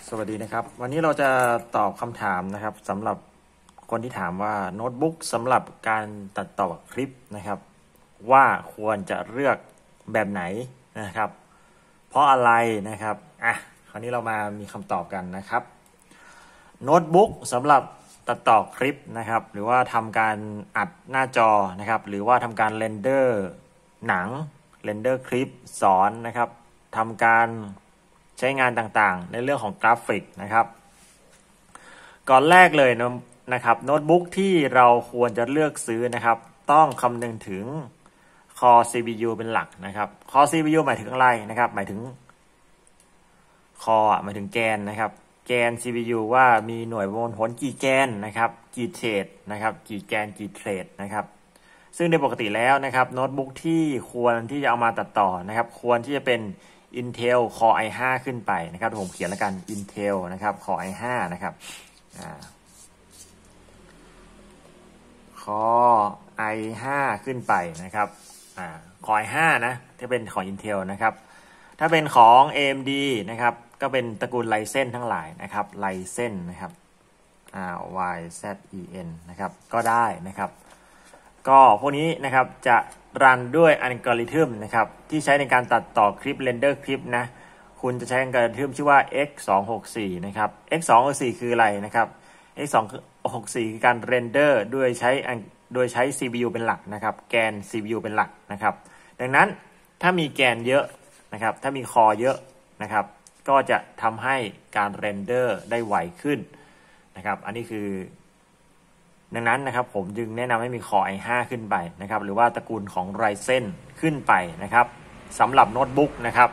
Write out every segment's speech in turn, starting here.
สวัสดีนะครับวันนี้เราจะตอบคำถามนะครับสำหรับคนที่ถามว่าโน้ตบุ๊กสำหรับการตัดต่อคลิปนะครับว่าควรจะเลือกแบบไหนนะครับเพราะอะไรนะครับคราวนี้เรามามีคำตอบกันนะครับโน้ตบุ๊กสำหรับตัดต่อคลิปนะครับหรือว่าทำการอัดหน้าจอนะครับหรือว่าทำการเรนเดอร์หนังเรนเดอร์คลิปสอนนะครับทำการใช้งานต่างๆในเรื่องของกราฟิกนะครับก่อนแรกเลยนะครับโน้ตบุ๊กที่เราควรจะเลือกซื้อนะครับต้องคำนึงถึง Core CPU เป็นหลักนะครับ Core CPU หมายถึงอะไรนะครับหมายถึง Core หมายถึงแกนนะครับแกน CPU ว่ามีหน่วยผลกี่แกนนะครับกี่เทรดนะครับกี่แกนกี่เทรดนะครับซึ่งในปกติแล้วนะครับโน้ตบุ๊กที่ควรที่จะเอามาตัดต่อนะครับควรที่จะเป็นIntel Core i5 ขึ้นไปนะครับผมเขียนแล้วกัน Intel นะครับ Core i5 นะครับCore i5 ขึ้นไปนะครับCore i5 นะถ้าเป็นของ Intel นะครับถ้าเป็นของ AMD นะครับก็เป็นตระกูล Ryzen ทั้งหลายนะครับ Ryzen นะครับYZEN นะครับก็ได้นะครับก็พวกนี้นะครับจะรันด้วยอัลกอริทึมนะครับที่ใช้ในการตัดต่อคลิปเรนเดอร์คลิปนะคุณจะใช้อัลกอริทึมชื่อว่า X264 นะครับ X264 คืออะไรนะครับ X264 คือการเรนเดอร์โดยใช้ CPU เป็นหลักนะครับแกน CPU เป็นหลักนะครับดังนั้นถ้ามีแกนเยอะนะครับถ้ามีคอเยอะนะครับก็จะทำให้การเรนเดอร์ได้ไวขึ้นนะครับอันนี้คือดังนั้นนะครับผมจึงแนะนำให้มี Core i5 ขึ้นไปนะครับหรือว่าตระกูลของ Ryzen ขึ้นไปนะครับสำหรับโน้ตบุ๊กนะครับ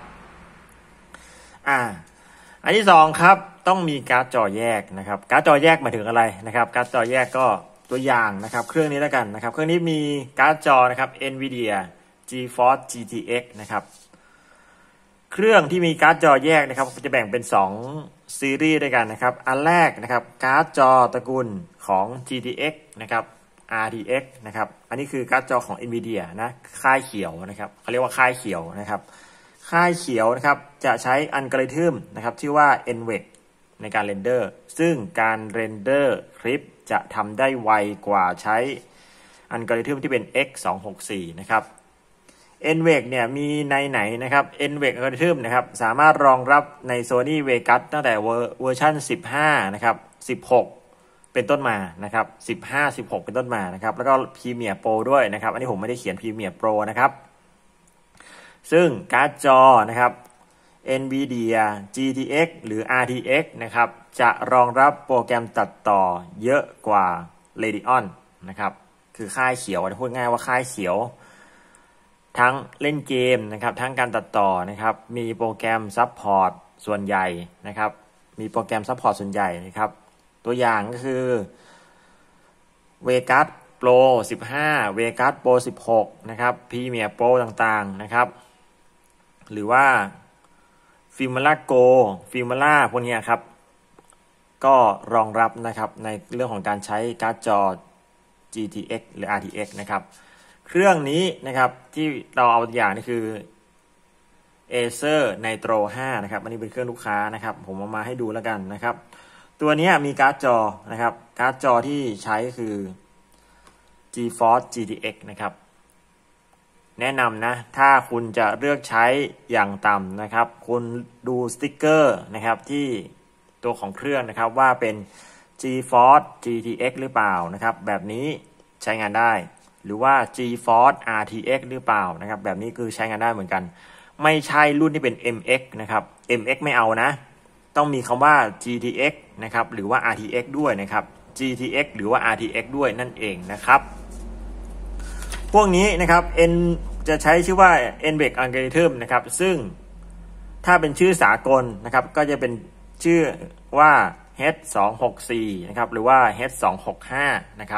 อันที่สองครับต้องมีการ์ดจอแยกนะครับการ์ดจอแยกหมายถึงอะไรนะครับการ์ดจอแยกก็ตัวอย่างนะครับเครื่องนี้แล้วกันนะครับเครื่องนี้มีการ์ดจอนะครับ NVIDIA GeForce GTX นะครับเครื่องที่มีการ์ดจอแยกนะครับจะแบ่งเป็น2ซีรีส์ด้วยกันนะครับอันแรกนะครับการ์ดจอตระกูลของ GTX นะครับ RTX นะครับอันนี้คือการ์ดจอของ NVIDIA นะค่ายเขียวนะครับเขาเรียกว่าค่ายเขียวนะครับค่ายเขียวนะครับจะใช้อัลกอริทึมนะครับชื่อว่า NVENC ในการเรนเดอร์ซึ่งการเรนเดอร์คลิปจะทำได้ไวกว่าใช้อัลกอริทึมที่เป็น X264 นะครับ NVENC เนี่ยมีในไหนนะครับ NVENC อัลกอริทึมนะครับสามารถรองรับใน Sony Vegas ตั้งแต่เวอร์ชัน15นะครับ16เป็นต้นมานะครับ15 16เป็นต้นมานะครับแล้วก็ Premiere Pro ด้วยนะครับอันนี้ผมไม่ได้เขียน Premiere Pro นะครับซึ่งการ์ดจอนะครับ NVIDIA GTX หรือ RTX นะครับจะรองรับโปรแกรมตัดต่อเยอะกว่า Radeon นะครับคือค่ายเขียวพูดง่ายว่าค่ายเขียวทั้งเล่นเกมนะครับทั้งการตัดต่อนะครับมีโปรแกรมซัพพอร์ตส่วนใหญ่นะครับมีโปรแกรมซัพพอร์ตส่วนใหญ่นะครับตัวอย่างก็คือ Vegas Pro 15 Vegas Pro 16นะครับ Premiere Pro ต่างๆนะครับหรือว่า Filmora Go Filmora พวกนี้ครับก็รองรับนะครับในเรื่องของการใช้การ์ดจอ GTX หรือ RTX นะครับเครื่องนี้นะครับที่เราเอาตัวอย่างนี่คือ Acer Nitro 5นะครับอันนี้เป็นเครื่องลูกค้านะครับผมเอามาให้ดูแล้วกันนะครับตัวนี้มีการ์ดจอนะครับการ์ดจอที่ใช้คือ GeForce GTX นะครับแนะนำนะถ้าคุณจะเลือกใช้อย่างต่ำนะครับคุณดูสติ๊กเกอร์นะครับที่ตัวของเครื่องนะครับว่าเป็น GeForce GTX หรือเปล่านะครับแบบนี้ใช้งานได้หรือว่า GeForce RTX หรือเปล่านะครับแบบนี้คือใช้งานได้เหมือนกันไม่ใช่รุ่นที่เป็น MX นะครับ MX ไม่เอานะต้องมีคำว่า GTX นะครับหรือว่า RTX ด้วยนะครับ GTX หรือว่า RTX ด้วยนั่นเองนะครับพวกนี้นะครับจะใช้ชื่อว่า NVENC algorithm นะครับซึ่งถ้าเป็นชื่อสากลนะครับก็จะเป็นชื่อว่า H264 นะครับหรือว่า H265 นะครับ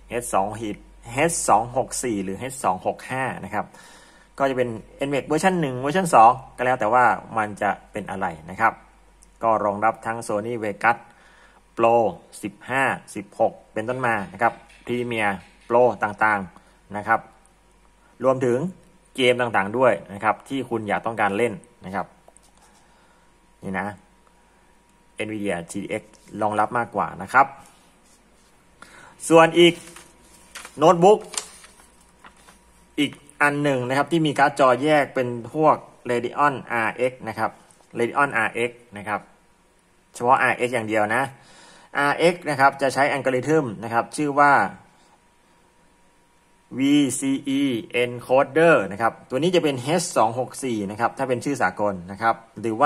H264 หรือ H265 นะครับก็จะเป็น NVENC เวอร์ชัน1เวอร์ชัน2ก็แล้วแต่ว่ามันจะเป็นอะไรนะครับก็รองรับทั้ง Sony Vegas Pro 15 16เป็นต้นมานะครับ Premiere Pro ต่างๆนะครับรวมถึงเกมต่างๆด้วยนะครับที่คุณอยากต้องการเล่นนะครับนี่นะ NVIDIA GTX รองรับมากกว่านะครับส่วนอีกโน้ตบุ๊กอีกอันหนึ่งนะครับที่มีการ์ดจอแยกเป็นพวก Radeon RX นะครับ Radeon RX นะครับเฉพาะ RX อย่างเดียวนะ RX นะครับจะใช้อัลกอริทึมนะครับชื่อว่า VCE encoder นะครับตัวนี้จะเป็น H264 นะครับถ้าเป็นชื่อสากลนะครับหรือว่า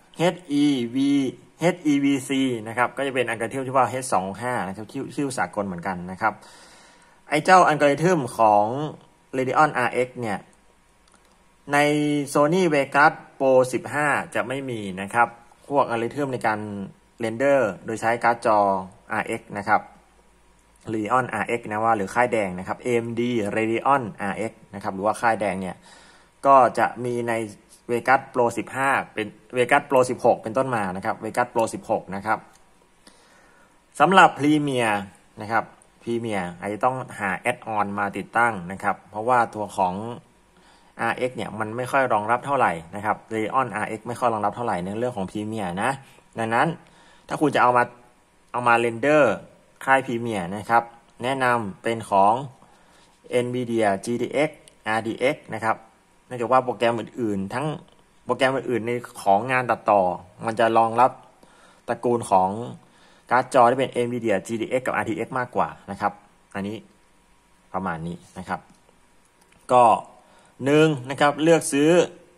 HEVC นะครับก็จะเป็นอัลกอริทึมที่ว่า H265 นะครับชื่อสากลเหมือนกันนะครับไอ้เจ้าอัลกอริทึมของ Radeon RX เนี่ยใน Sony Vegas Pro 15 จะไม่มีนะครับพวกอัลกอริทึมในการเรนเดอร์โดยใช้การ์ดจอ RX นะครับ Radeon RX นะว่าหรือค่ายแดงนะครับ AMD Radeon RX นะครับหรือว่าค่ายแดงเนี่ยก็จะมีใน Vegas Pro 15 เป็น Vegas Pro 16 เป็นต้นมานะครับ Vegas Pro 16 นะครับสำหรับ Premiere นะครับ Premiere อาจจะต้องหาแอดออนมาติดตั้งนะครับเพราะว่าตัวของ RX เนี่ยมันไม่ค่อยรองรับเท่าไหร่นะครับ Radeon RX ไม่ค่อยรองรับเท่าไหร่ในเรื่องของ Premiere นะดังนั้นถ้าคุณจะเอามาเรนเดอร์ค่าย Premiere นะครับแนะนำเป็นของ NVIDIA GTX RTX นะครับเนื่องจากว่าโปรแกรมอื่นๆทั้งโปรแกรมอื่นๆในของงานตัดต่อมันจะรองรับตระกูลของการ์ดจอที่เป็น NVIDIA GTX กับ RTX มากกว่านะครับอันนี้ประมาณนี้นะครับก็นะครับเลือกซื้อ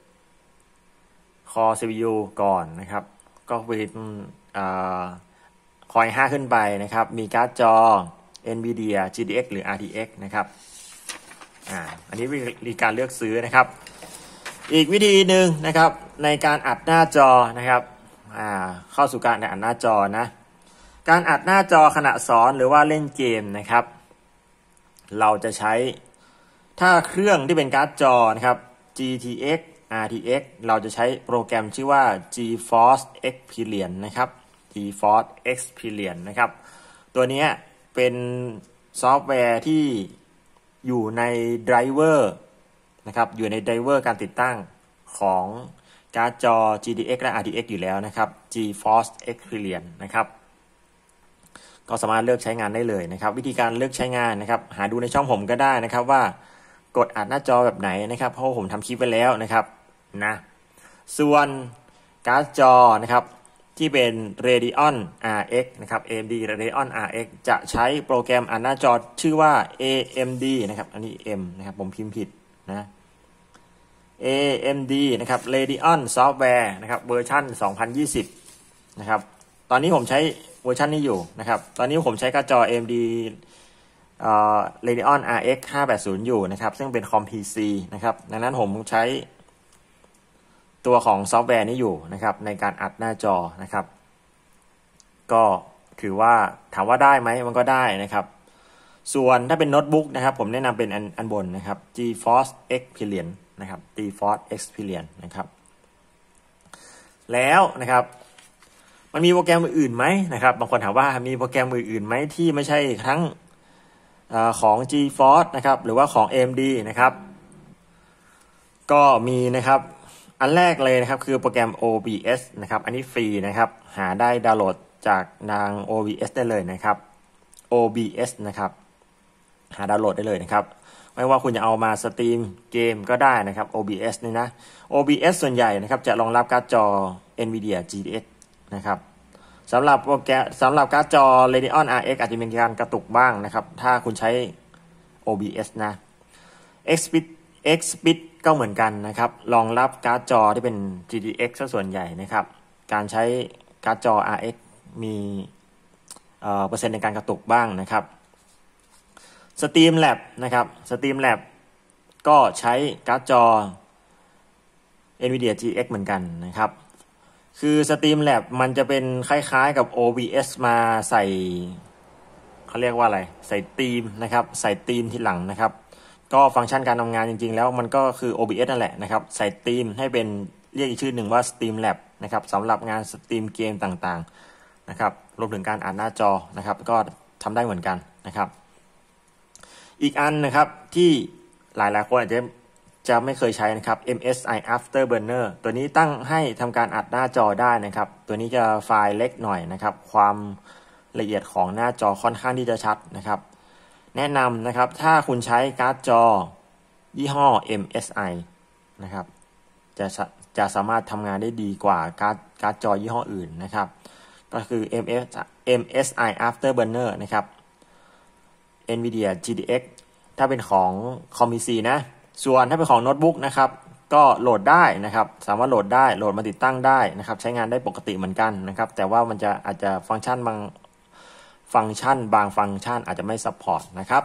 Core CPU ก่อนนะครับก็เป็นCore i5 ขึ้นไปนะครับมีการ์ดจอ NVIDIA GTX หรือ RTX นะครับอันนี้วิธีการเลือกซื้อนะครับอีกวิธีหนึ่งนะครับในการอัดหน้าจอนะครับเข้าสู่การอัดหน้าจอนะการอัดหน้าจอขณะสอนหรือว่าเล่นเกมนะครับเราจะใช้ถ้าเครื่องที่เป็นการ์ดจอนะครับ GTX RTX เราจะใช้โปรแกรมชื่อว่า GeForce Experience นะครับ GeForce Experience นะครับตัวนี้เป็นซอฟต์แวร์ที่อยู่ในไดรเวอร์นะครับอยู่ในไดรเวอร์การติดตั้งของการ์ดจอ GTX และ RTX อยู่แล้วนะครับ GeForce Experience นะครับก็สามารถเลือกใช้งานได้เลยนะครับวิธีการเลือกใช้งานนะครับหาดูในช่องผมก็ได้นะครับว่ากดอัดหน้าจอแบบไหนนะครับเพราะผมทำคลิปไว้แล้วนะครับนะส่วนการ์ดจอนะครับที่เป็น Radeon RX นะครับ AMD Radeon RX จะใช้โปรแกรมอัดหน้าจอชื่อว่า AMD นะครับอันนี้ M นะครับผมพิมพ์ผิดนะ AMD นะครับ Radeon Software นะครับเวอร์ชัน2020นะครับตอนนี้ผมใช้เวอร์ชันนี้อยู่นะครับตอนนี้ผมใช้การ์ดจอ AMD Radeon RX 580อยู่นะครับซึ่งเป็นคอม PC นะครับดังนั้นผมใช้ตัวของซอฟต์แวร์นี้อยู่นะครับในการอัดหน้าจอนะครับก็ถือว่าถามว่าได้ไหมมันก็ได้นะครับส่วนถ้าเป็นโน้ตบุ๊กนะครับผมแนะนำเป็นอันบนนะครับ GeForce Experience นะครับ GeForce Experience นะครับแล้วนะครับมันมีโปรแกรมอื่นไหมนะครับบางคนถามว่ามีโปรแกรมอื่นไหมที่ไม่ใช่ทั้งของ GeForce นะครับหรือว่าของ AMD นะครับก็มีนะครับอันแรกเลยนะครับคือโปรแกรม OBS นะครับอันนี้ฟรีนะครับหาได้ดาวน์โหลดจากทาง OBS ได้เลยนะครับ OBS นะครับหาดาวน์โหลดได้เลยนะครับไม่ว่าคุณจะเอามาสตรีมเกมก็ได้นะครับ OBS นี่นะ OBS ส่วนใหญ่นะครับจะรองรับการ์ดจอ NVIDIA GTX นะครับสำหรับการ์ดจอ Radeon RX อาจจะมีการกระตุกบ้างนะครับถ้าคุณใช้ OBS นะ Xpit ก็เหมือนกันนะครับรองรับการ์ดจอที่เป็น GTX ซะส่วนใหญ่นะครับการใช้การ์ดจอ RX มีเปอร์เซ็นต์ในการกระตุกบ้างนะครับ Streamlabs นะครับ Streamlabs ก็ใช้การ์ดจอ NVIDIA GTX เหมือนกันนะครับคือ Streamlabs มันจะเป็นคล้ายๆกับ OBS มาใส่เขาเรียกว่าอะไรใส่ธีมนะครับใส่ธีมทีหลังนะครับก็ฟังก์ชันการทำงานจริงๆแล้วมันก็คือ OBS นั่นแหละนะครับใส่ธีมให้เป็นเรียกอีกชื่อหนึ่งว่า Streamlabs นะครับสำหรับงานสตรีมเกมต่างๆนะครับรวมถึงการอ่านหน้าจอนะครับก็ทำได้เหมือนกันนะครับอีกอันนะครับที่หลายๆคนอาจจะจะไม่เคยใช้นะครับ MSI Afterburner ตัวนี้ตั้งให้ทำการอัดหน้าจอได้นะครับตัวนี้จะไฟล์เล็กหน่อยนะครับความละเอียดของหน้าจอค่อนข้างที่จะชัดนะครับแนะนำนะครับถ้าคุณใช้การ์ดจอยี่ห้อ MSI นะครับจะสามารถทำงานได้ดีกว่าการ์ดจอยี่ห้ออื่นนะครับก็คือ MSI Afterburner นะครับ NVIDIA GTX ถ้าเป็นของคอม PC นะส่วนถ้าเป็นของโน้ตบุ๊กนะครับก็โหลดได้นะครับสามารถโหลดมาติดตั้งได้นะครับใช้งานได้ปกติเหมือนกันนะครับแต่ว่ามันจะอาจจะบางฟังก์ชันอาจจะไม่ซัพพอร์ตนะครับ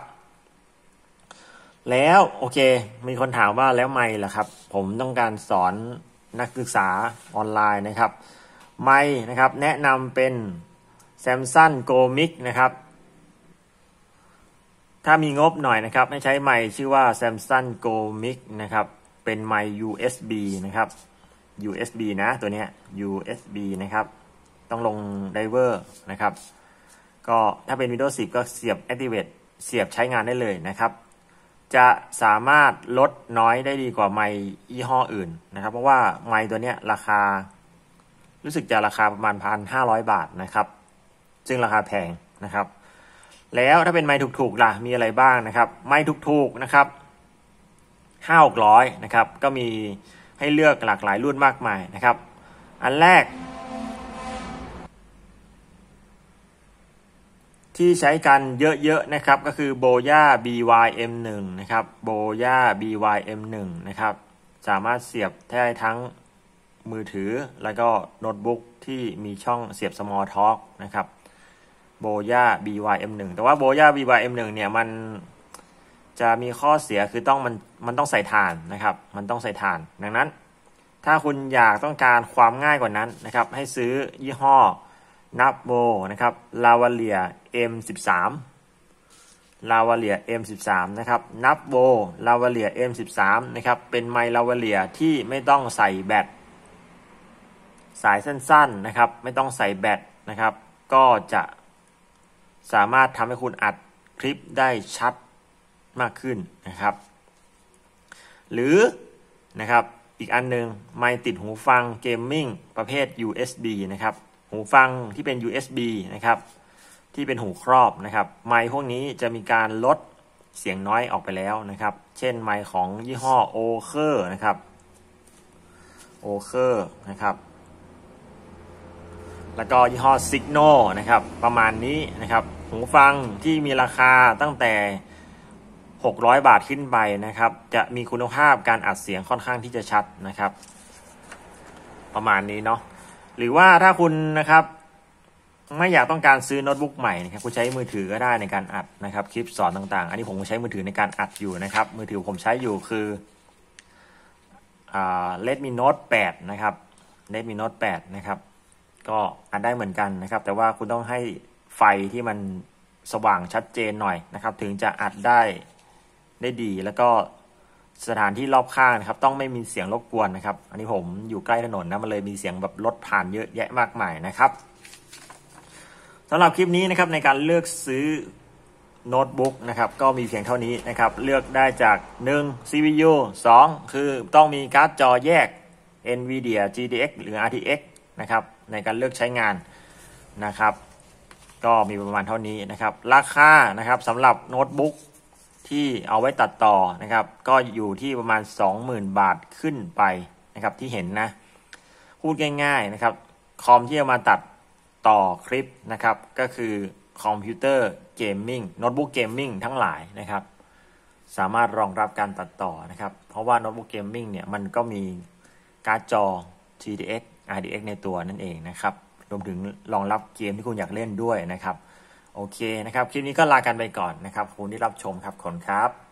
แล้วโอเคมีคนถามว่าแล้วไมค์ล่ะครับผมต้องการสอนนักศึกษาออนไลน์นะครับไมค์นะครับแนะนำเป็น Samsung Go Mic นะครับถ้ามีงบหน่อยนะครับให้ใช้ไมค์ชื่อว่า Samsung Go Mic นะครับเป็นไมค์ USB นะครับ USB นะตัวเนี้ย USB นะครับต้องลงไดเวอร์นะครับก็ถ้าเป็น Windows 10 ก็เสียบ Activate เสียบใช้งานได้เลยนะครับจะสามารถลดน้อยได้ดีกว่าไมค์ยี่ห้ออื่นนะครับเพราะว่าไมค์ตัวเนี้ยราคารู้สึกจะราคาประมาณ 1,500 บาทนะครับซึ่งราคาแพงนะครับแล้วถ้าเป็นไมค์ถูกๆล่ะมีอะไรบ้างนะครับไมค์ถูกๆนะครับ5-600นะครับก็มีให้เลือกหลากหลายรุ่นมากมายนะครับอันแรกที่ใช้กันเยอะๆนะครับก็คือ Boya BYM1 นะครับ Boya BYM1 นะครับสามารถเสียบได้ทั้งมือถือแล้วก็โน้ตบุ๊กที่มีช่องเสียบ Small Talk นะครับ Boya BYM1 แต่ว่า Boya BYM1 เนี่ยมันจะมีข้อเสียคือมันต้องใส่ถ่านนะครับมันต้องใส่ถ่านดังนั้นถ้าคุณต้องการความง่ายกว่านั้นนะครับให้ซื้อยี่ห้อนับโวนะครับ Lavalier M13 Lavalier M13 นะครับนับโว Lavalier M13 นะครับเป็นไมค์ Lavalier ที่ไม่ต้องใส่แบตสายสั้นๆนะครับไม่ต้องใส่แบตนะครับก็จะสามารถทำให้คุณอัดคลิปได้ชัดมากขึ้นนะครับหรือนะครับอีกอันนึงไมค์ติดหูฟังเกมมิ่งประเภท USB นะครับหูฟังที่เป็น USB นะครับที่เป็นหูครอบนะครับไมค์พวกนี้จะมีการลดเสียงน้อยออกไปแล้วนะครับเช่นไมค์ของยี่ห้อ Oker นะครับนะครับแล้วก็ยี่ห้อ Signo นะครับประมาณนี้นะครับหูฟังที่มีราคาตั้งแต่600 บาทขึ้นไปนะครับจะมีคุณภาพการอัดเสียงค่อนข้างที่จะชัดนะครับประมาณนี้เนาะหรือว่าถ้าคุณนะครับไม่อยากต้องการซื้อโน้ตบุ๊กใหม่นะครับคุณใช้มือถือก็ได้ในการอัดนะครับคลิปสอนต่างๆอันนี้ผมใช้มือถือในการอัดอยู่นะครับมือถือผมใช้อยู่คือRedmi Note 8นะครับ Redmi Note 8นะครับก็อัดได้เหมือนกันนะครับแต่ว่าคุณต้องให้ไฟที่มันสว่างชัดเจนหน่อยนะครับถึงจะอัดได้ดีแล้วก็สถานที่รอบข้างนะครับต้องไม่มีเสียงรบกวนนะครับอันนี้ผมอยู่ใกล้ถนนนะมันเลยมีเสียงแบบรถผ่านเยอะแยะมากมายนะครับสำหรับคลิปนี้นะครับในการเลือกซื้อโน้ตบุ๊กนะครับก็มีเพียงเท่านี้นะครับเลือกได้จาก1 CPU 2คือต้องมีการ์ดจอแยก NVIDIA GTX หรือ RTX นะครับในการเลือกใช้งานนะครับก็มีประมาณเท่านี้นะครับราคานะครับสำหรับโน้ตบุ๊กที่เอาไว้ตัดต่อนะครับก็อยู่ที่ประมาณ 20,000 บาทขึ้นไปนะครับที่เห็นนะพูดง่ายๆนะครับคอมที่เอามาตัดต่อคลิปนะครับก็คือคอมพิวเตอร์เกมมิ่งโน้ตบุ๊กเกมมิ่งทั้งหลายนะครับสามารถรองรับการตัดต่อนะครับเพราะว่าโน้ตบุ๊กเกมมิ่งเนี่ยมันก็มีการ์ดจอ GTX RTX ในตัวนั่นเองนะครับรวมถึงรองรับเกมที่คุณอยากเล่นด้วยนะครับโอเคนะครับคลิปนี้ก็ลากันไปก่อนนะครับขอบคุณที่รับชมครับขอบคุณครับ